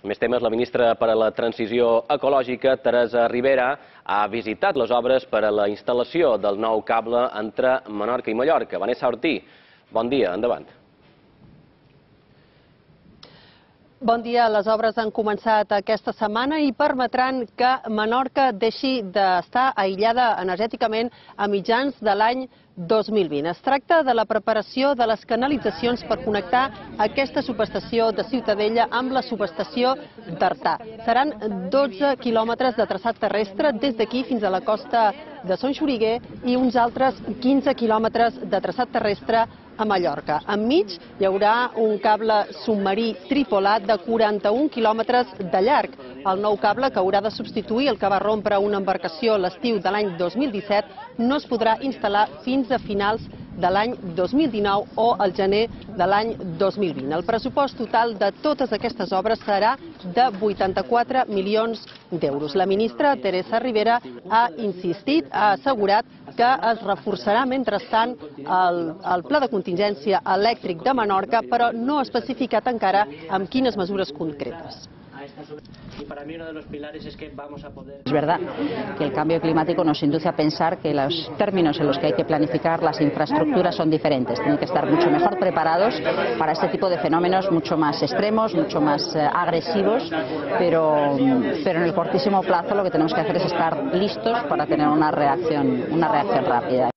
Més temes, la ministra per a la Transició Ecològica, Teresa Ribera, ha visitat les obres per a la instal·lació del nou cable entre Menorca i Mallorca. Vanessa Ortí, bon dia, endavant. Bon dia. Les obres han començat aquesta setmana i permetran que Menorca deixi d'estar aïllada energèticament a mitjans de l'any 2020. Es tracta de la preparació de les canalitzacions per connectar aquesta subestació de Ciutadella amb la subestació d'Artà. Seran 12 quilòmetres de traçat terrestre des d'aquí fins a la costa de Son Xoriguer i uns altres 15 quilòmetres de traçat terrestre a Mallorca. Enmig hi haurà un cable submarí tripolat de 41 quilòmetres de llarg. El nou cable, que haurà de substituir el que va rompre una embarcació l'estiu de l'any 2017, no es podrà instal·lar fins a finals de l'any 2019 o al gener de l'any 2020. El pressupost total de totes aquestes obres serà de 84 milions d'euros. La ministra Teresa Ribera ha insistit, ha assegurat que es reforçarà mentrestant el pla de contingència elèctric de Menorca, però no ha especificat encara amb quines mesures concretes. Es verdad que el cambio climático nos induce a pensar que los términos en los que hay que planificar las infraestructuras son diferentes. Tienen que estar mucho mejor preparados para este tipo de fenómenos mucho más extremos, mucho más agresivos, pero en el cortísimo plazo lo que tenemos que hacer es estar listos para tener una reacción rápida.